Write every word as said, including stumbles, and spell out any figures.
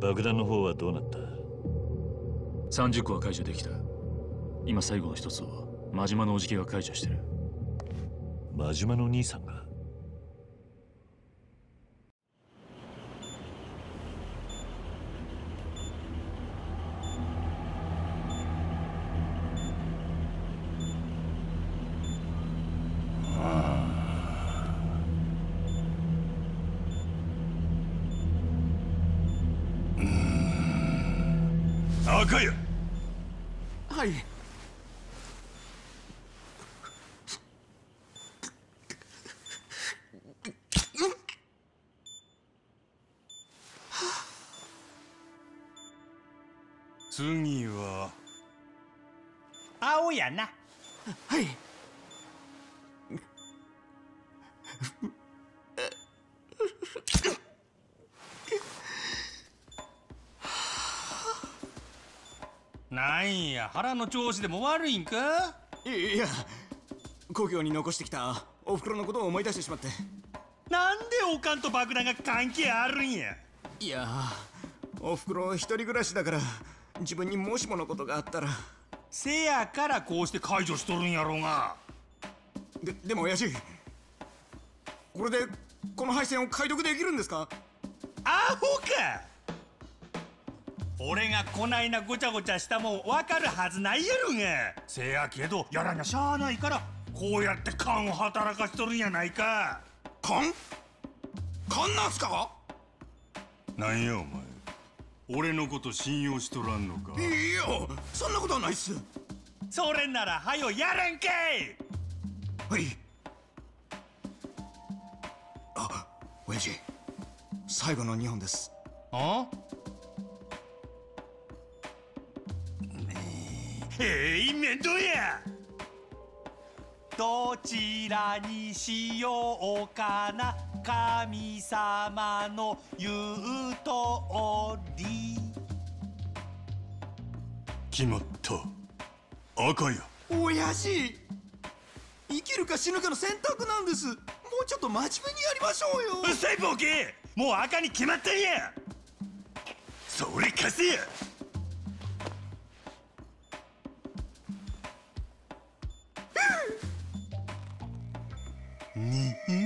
爆弾の方はどうなった？ さんじゅっこは解除できた。今最後の一つを真島のおじけが解除してる。 真島の兄さんが？ 赤谷。 はい。 次は青やな。 はい。 なんや、腹の調子でも悪いんか？ いや、故郷に残してきたおふくろのことを思い出してしまって。 なんでおかんと爆弾が関係あるんや？ いや、おふくろ一人暮らしだから、自分にもしものことがあったら。 せやからこうして解除しとるんやろうが。 で、でも親父、これでこの配線を解読できるんですか？ アホか！俺がこないなごちゃごちゃしたもん分かるはずないやろが。せやけどやらにゃしゃあないからこうやって勘を働かしとるんやないか。 勘？勘なんすか？ なんやお前、俺のこと信用しとらんのか？ いや、そんなことはないっす。 それならはよやれんけい。 はい。あ、親父、最後のにほんです。 あ？ええ、面倒や。どちらにしようかな、神様の言うとおり。決まった。赤や。 親父、生きるか死ぬかの選択なんです。もうちょっと真面目にやりましょうよ。 うっさいボケ、もう赤に決まったんや。それ貸せや。にひ